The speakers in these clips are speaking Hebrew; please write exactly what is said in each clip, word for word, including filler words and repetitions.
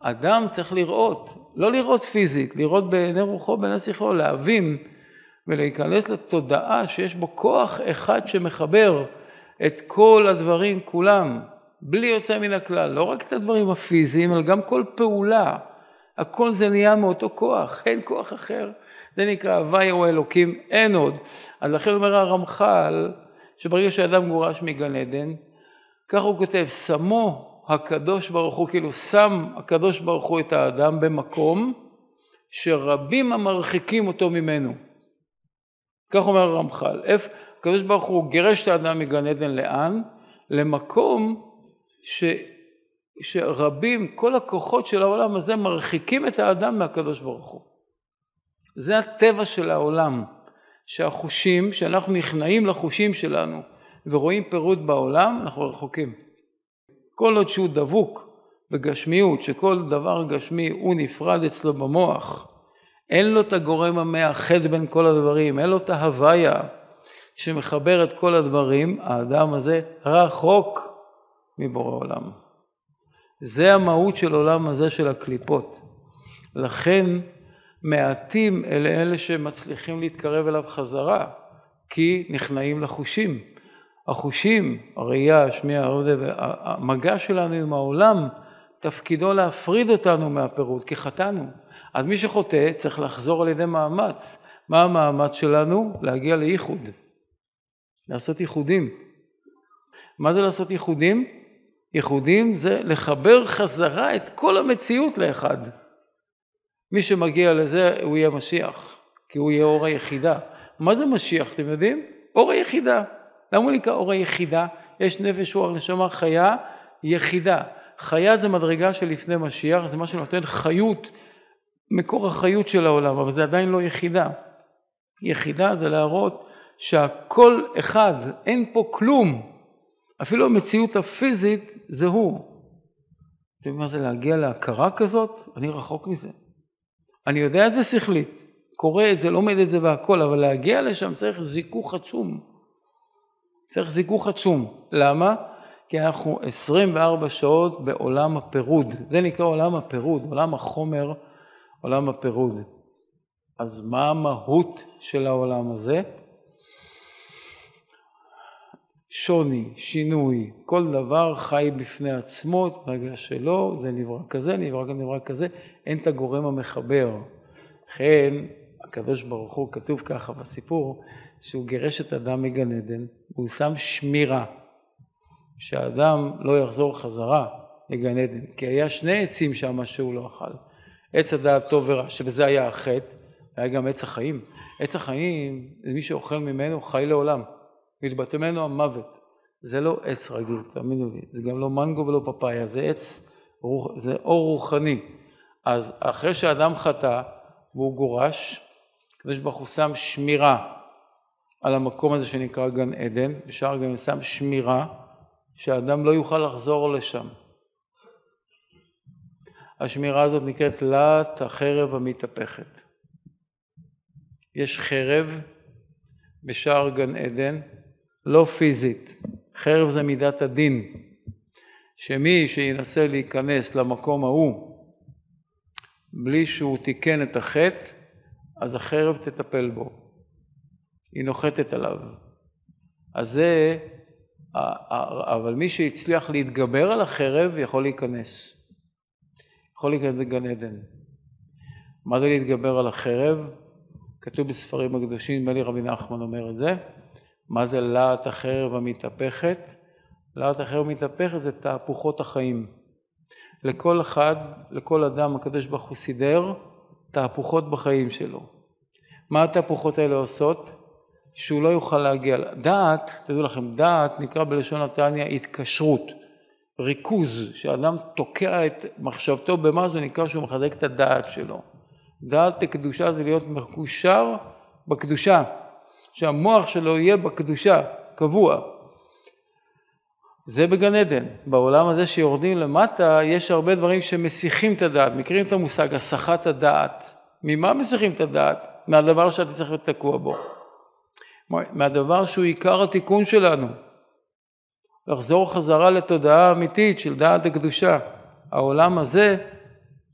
אדם צריך לראות, לא לראות פיזית, לראות בעיני רוחו, בעיני שכלו, להבין ולהיכנס לתודעה שיש בו כוח אחד שמחבר את כל הדברים כולם, בלי יוצא מן הכלל, לא רק את הדברים הפיזיים, אלא גם כל פעולה, הכל זה נהיה מאותו כוח, אין כוח אחר, זה נקרא הוויה הוא אלוקים, אין עוד. אז לכן אומר הרמח"ל, שברגע שאדם גורש מגן עדן, כך הוא כותב, שמו הקדוש ברוך הוא, כאילו שם הקדוש ברוך הוא את האדם במקום, שרבים המרחיקים אותו ממנו. כך אומר הרמח"ל, איפה הקדוש ברוך הוא גירש את האדם מגן עדן לאן? למקום ש... שרבים, כל הכוחות של העולם הזה מרחיקים את האדם מהקדוש ברוך הוא. זה הטבע של העולם, שהחושים, שאנחנו נכנעים לחושים שלנו ורואים פירוד בעולם, אנחנו רחוקים. כל עוד שהוא דבוק בגשמיות, שכל דבר גשמי הוא נפרד אצלו במוח, אין לו את הגורם המאחד בין כל הדברים, אין לו את ההוויה שמחבר את כל הדברים, האדם הזה רחוק מבורא עולם. זה המהות של עולם הזה של הקליפות. לכן מעטים אלה אלה שמצליחים להתקרב אליו חזרה, כי נכנעים לחושים. החושים, הראייה, השמיעה, המגע שלנו עם העולם, תפקידו להפריד אותנו מהפירוד, כי חטאנו. אז מי שחוטא צריך לחזור על ידי מאמץ. מה המאמץ שלנו? להגיע לייחוד. לעשות ייחודים. מה זה לעשות ייחודים? ייחודים זה לחבר חזרה את כל המציאות לאחד. מי שמגיע לזה הוא יהיה משיח, כי הוא יהיה אור היחידה. מה זה משיח, אתם יודעים? אור היחידה. למה הוא נקרא אור היחידה? יש נפש רוח נשמה חיה יחידה. חיה זה מדרגה שלפני משיח, זה מה שנותן חיות, מקור החיות של העולם, אבל זה עדיין לא יחידה. יחידה זה להראות שהכל אחד, אין פה כלום. אפילו המציאות הפיזית זה הוא. אתם יודעים מה זה להגיע להכרה כזאת? אני רחוק מזה. אני יודע את זה שכלית, קורא את זה, לומד את זה והכל, אבל להגיע לשם צריך זיכוך עצום. צריך זיכוך עצום. למה? כי אנחנו עשרים וארבע שעות בעולם הפירוד. זה נקרא עולם הפירוד, עולם החומר, עולם הפירוד. אז מה המהות של העולם הזה? שוני, שינוי, כל דבר חי בפני עצמו, רגע שלו, זה נברא כזה, נברא גם נברא כזה, אין את הגורם המחבר. לכן, הקדוש ברוך הוא כתוב ככה בסיפור, שהוא גירש את האדם מגן עדן, והוא שם שמירה, שהאדם לא יחזור חזרה לגן עדן, כי היה שני עצים שם שהוא לא אכל. עץ הדעת טוב ורע, שבזה היה החטא, היה גם עץ החיים. עץ החיים, מי שאוכל ממנו חי לעולם. מתבטא ממנו המוות. זה לא עץ רגיל, תאמינו לי. זה גם לא מנגו ולא פפאיה, זה עץ, זה אור רוחני. אז אחרי שהאדם חטא והוא גורש, הקדוש ברוך הוא שם שמירה על המקום הזה שנקרא גן עדן, בשאר גם שם שמירה שהאדם לא יוכל לחזור לשם. השמירה הזאת נקראת לת החרב המתהפכת. יש חרב בשער גן עדן, לא פיזית. חרב זה מידת הדין. שמי שינסה להיכנס למקום ההוא, בלי שהוא תיקן את החטא, אז החרב תטפל בו. היא נוחתת עליו. אז זה, אבל מי שהצליח להתגבר על החרב יכול להיכנס. יכול להיכנס לגן עדן. מה זה להתגבר על החרב? כתוב בספרים הקדושים, נדמה לי רבי נחמן אומר את זה. מה זה להט החרב המתהפכת? להט החרב המתהפכת זה תהפוכות החיים. לכל אחד, לכל אדם, הקדוש ברוך הוא סידר תהפוכות בחיים שלו. מה התהפוכות האלה עושות? שהוא לא יוכל להגיע. דעת, תדעו לכם, דעת נקרא בלשון התניא התקשרות, ריכוז, שאדם תוקע את מחשבתו במה זה נקרא שהוא מחזק את הדעת שלו. דעת הקדושה זה להיות מקושר בקדושה, שהמוח שלו יהיה בקדושה, קבוע. זה בגן עדן. בעולם הזה שיורדים למטה, יש הרבה דברים שמסיחים את הדעת. מכירים את המושג, הסחת הדעת. ממה מסיחים את הדעת? מהדבר שאתה צריך להיות תקוע בו. מהדבר שהוא עיקר התיקון שלנו. לחזור חזרה לתודעה האמיתית של דעת הקדושה. העולם הזה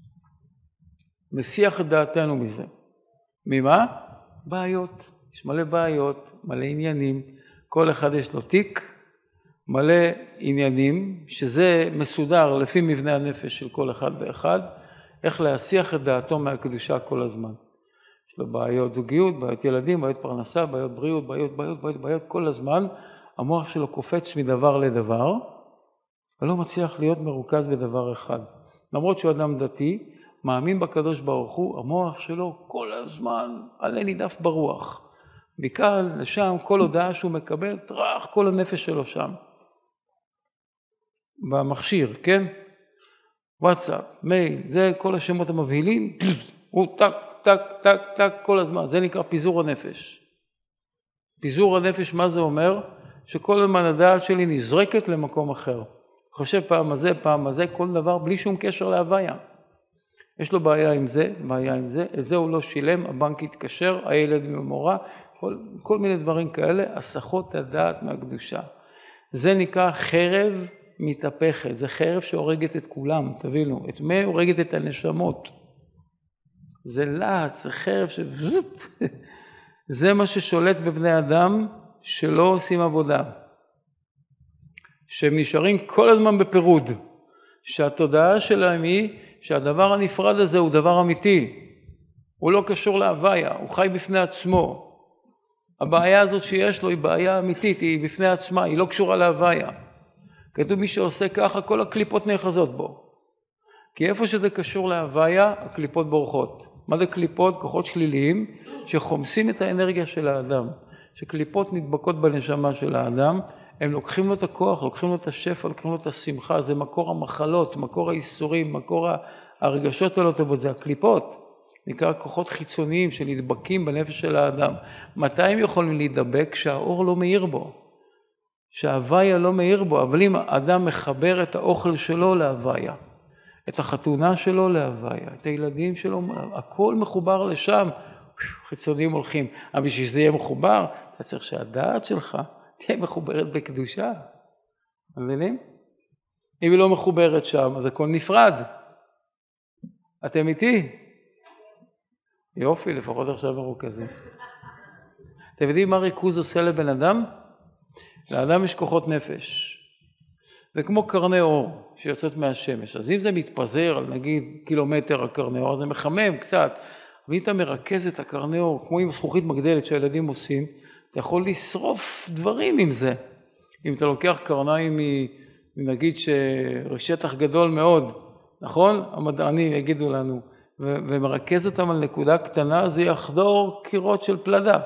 מסיח את דעתנו מזה. ממה? בעיות. יש מלא בעיות, מלא עניינים. כל אחד יש לו תיק, מלא עניינים, שזה מסודר לפי מבנה הנפש של כל אחד ואחד, איך להסיח את דעתו מהקדושה כל הזמן. יש לו בעיות זוגיות, בעיות ילדים, בעיות פרנסה, בעיות בריאות, בעיות, בעיות, בעיות, בעיות, כל הזמן. המוח שלו קופץ מדבר לדבר, ולא מצליח להיות מרוכז בדבר אחד. למרות שהוא אדם דתי, מאמין בקדוש ברוך הוא, המוח שלו כל הזמן עלה נידף ברוח. מכאן לשם, כל הודעה שהוא מקבל, טרח, כל הנפש שלו שם. במכשיר, כן? וואטסאפ, מייל, זה כל השמות המבהילים, הוא טק, טק, טק, טק, כל הזמן. זה נקרא פיזור הנפש. פיזור הנפש, מה זה אומר? שכל הזמן הדעת שלי נזרקת למקום אחר. חושב פעם הזה, פעם הזה, כל דבר בלי שום קשר להוויה. יש לו בעיה עם זה, בעיה עם זה, את זה הוא לא שילם, הבנק התקשר, הילד עם המורה, כל, כל מיני דברים כאלה, הסחות הדעת מהקדושה. זה נקרא חרב מתהפכת, זה חרב שהורגת את כולם, תבינו, את מי הורגת את הנשמות. זה לעץ, זה חרב ש... זה מה ששולט בבני אדם שלא עושים עבודה. שהם נשארים כל הזמן בפירוד, שהתודעה שלהם היא שהדבר הנפרד הזה הוא דבר אמיתי, הוא לא קשור להוויה, הוא חי בפני עצמו. הבעיה הזאת שיש לו היא בעיה אמיתית, היא בפני עצמה, היא לא קשורה להוויה. כתוב מי שעושה ככה, כל הקליפות נאחזות בו. כי איפה שזה קשור להוויה, הקליפות בורחות. מה זה קליפות? כוחות שליליים שחומסים את האנרגיה של האדם. שקליפות נדבקות בנשמה של האדם, הם לוקחים לו את הכוח, לוקחים לו את השפע, לוקחים לו את השמחה, זה מקור המחלות, מקור האיסורים, מקור הרגשות הלא טובות, זה הקליפות. נקרא כוחות חיצוניים שנדבקים בנפש של האדם. מתי הם יכולים להידבק? כשהאור לא מאיר בו. שההוויה לא מאיר בו, אבל אם האדם מחבר את האוכל שלו להוויה, את החתונה שלו להוויה, את הילדים שלו, הכל מחובר לשם, חיצוניים הולכים. אבל בשביל שזה יהיה מחובר, אתה צריך שהדעת שלך תהיה מחוברת בקדושה. מבינים? אם היא לא מחוברת שם, אז הכל נפרד. אתם איתי? יופי, לפחות עכשיו מרוכזים. אתם יודעים מה ריכוז עושה לבן אדם? לאדם יש כוחות נפש. זה כמו קרני אור שיוצאות מהשמש. אז אם זה מתפזר על נגיד קילומטר הקרני אור, זה מחמם קצת. ואם אתה מרכז את הקרני אור, כמו עם זכוכית מגדלת שהילדים עושים, אתה יכול לשרוף דברים עם זה. אם אתה לוקח קרניים מנגיד ששטח גדול מאוד, נכון? המדענים יגידו לנו, ו- ומרכז אותם על נקודה קטנה, זה יחדור קירות של פלדה.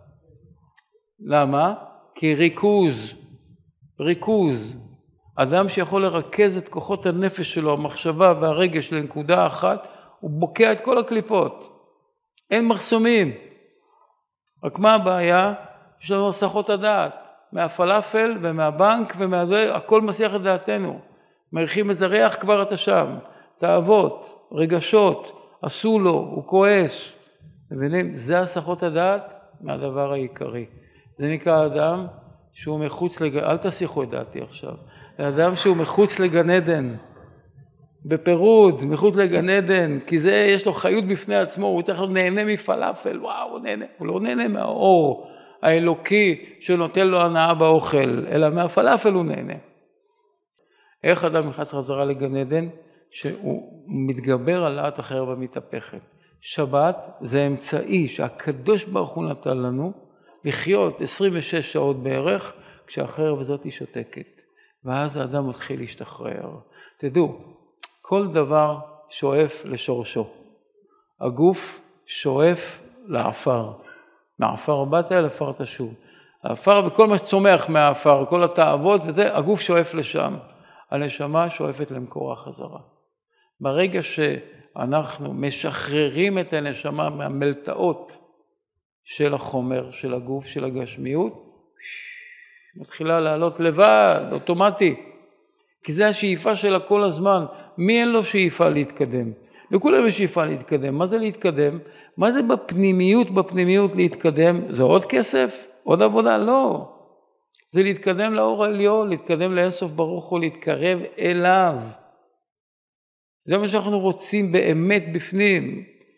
למה? כי ריכוז, ריכוז, אדם שיכול לרכז את כוחות הנפש שלו, המחשבה והרגש לנקודה אחת, הוא בוקע את כל הקליפות. אין מחסומים. רק מה הבעיה? יש לנו הסחות הדעת. מהפלאפל ומהבנק ומהזה, הכל מסיח את דעתנו. מריחים איזה ריח כבר אתה שם. תאוות, רגשות, עשו לו, הוא כועס. מבינים? זה הסחות הדעת מהדבר העיקרי. זה נקרא אדם שהוא מחוץ לגן, אל תסיחו את דעתי עכשיו. זה אדם שהוא מחוץ לגן עדן. בפירוד, מחוץ לגן עדן, כי זה יש לו חיות בפני עצמו, הוא צריך נהנה מפלאפל, וואו, הוא נהנה, הוא לא נהנה מהאור האלוקי שנותן לו הנאה באוכל, אלא מהפלאפל הוא נהנה. איך אדם נכנס חזרה לגן עדן? שהוא מתגבר על דעת החרב המתהפכת. שבת זה אמצעי שהקדוש ברוך הוא נתן לנו לחיות עשרים ושש שעות בערך, כשהחרב הזאת היא שותקת. ואז האדם מתחיל להשתחרר. תדעו, כל דבר שואף לשורשו. הגוף שואף לעפר. מעפר באת אל עפר תשוב. העפר וכל מה שצומח מהעפר, כל התאוות וזה, הגוף שואף לשם. הנשמה שואפת למקור החזרה. ברגע שאנחנו משחררים את הנשמה מהמלטעות של החומר, של הגוף, של הגשמיות, מתחילה לעלות לבד, אוטומטי. כי זה השאיפה שלה כל הזמן. מי אין לו שאיפה להתקדם? לכולם יש שאיפה להתקדם. מה זה להתקדם? מה זה בפנימיות, בפנימיות להתקדם? זה עוד כסף? עוד עבודה? לא. זה להתקדם לאור העליון, להתקדם לאינסוף ברוך הוא, להתקרב אליו. זה מה שאנחנו רוצים באמת בפנים.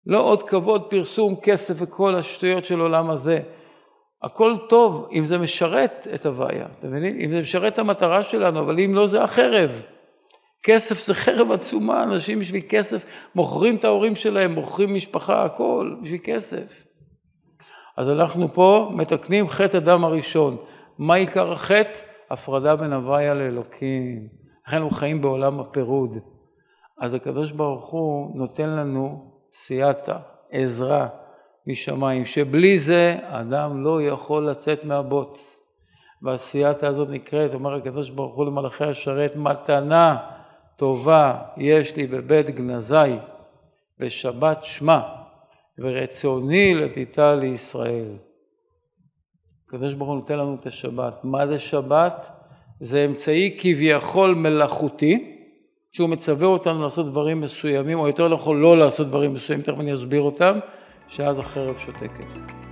לא עוד כבוד, פרסום, כסף וכל השטויות של עולם הזה. הכל טוב אם זה משרת את הוויה, אתם מבינים? אם זה משרת את המטרה שלנו, אבל אם לא זה החרב. כסף זה חרב עצומה, אנשים בשביל כסף מוכרים את ההורים שלהם, מוכרים משפחה, הכל בשביל כסף. אז אנחנו פה מתקנים חטא אדם הראשון. מה עיקר החטא? הפרדה בין הוויה לאלוקים. לכן אנחנו חיים בעולם הפירוד. אז הקדוש ברוך הוא נותן לנו סייעתא, עזרה משמיים, שבלי זה האדם לא יכול לצאת מהבוץ. והסייעתא הזאת נקראת, אומר הקדוש ברוך הוא למלאכי השרת, מתנה טובה יש לי בבית גנזי, בשבת שמע, ורצוני לתיתה לישראל. הקדוש ברוך הוא נותן לנו את השבת. מה זה שבת? זה אמצעי כביכול מלאכותי, שהוא מצווה אותנו לעשות דברים מסוימים, או יותר נכון לא לעשות דברים מסוימים, תכף אני אסביר אותם, שאז החרב שותקת.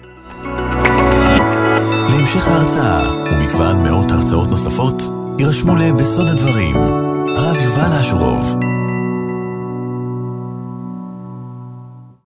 להמשך ההרצאה ומגוון מאות הרצאות נוספות, יירשמו להם בסוד הדברים. הרב יובל אשורוב.